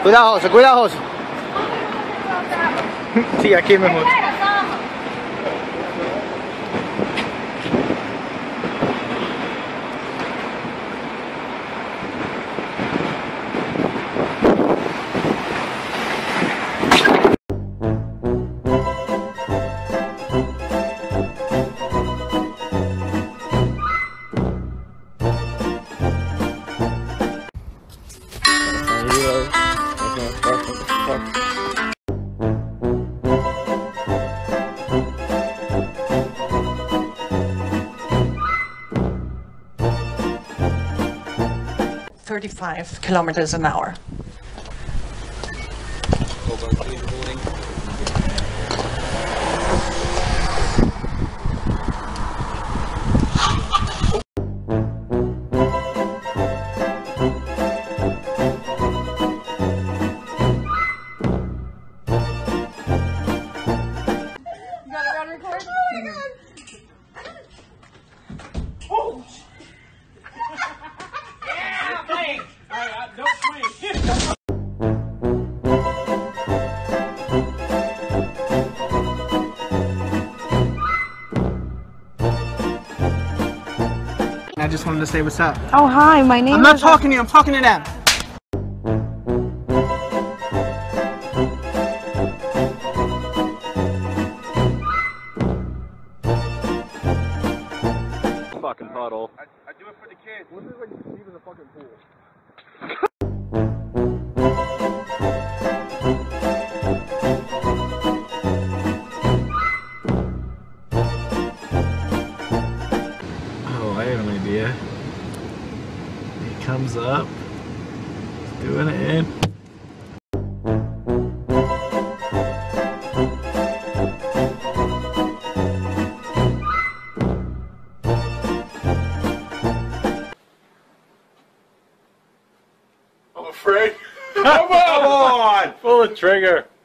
Cuidado, José, cuidado, José. Sí, aquí es mejor. 35 kilometers an hour. I just wanted to say what's up. Oh, hi, my name is... I'm not talking to you, I'm talking to them. Fucking puddle. I do it for the kids. What is it like leaving the fucking pool? Oh, I have an idea. He comes up, he's doing it. I'm afraid. Come on! Pull the trigger.